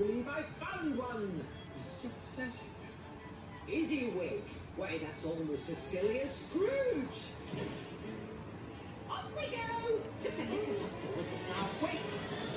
believe I found one. Mr. Pheasant. Easy wig. Why, that's almost as silly as Scrooge. Off we go. Just a little jump forward this time. Quick.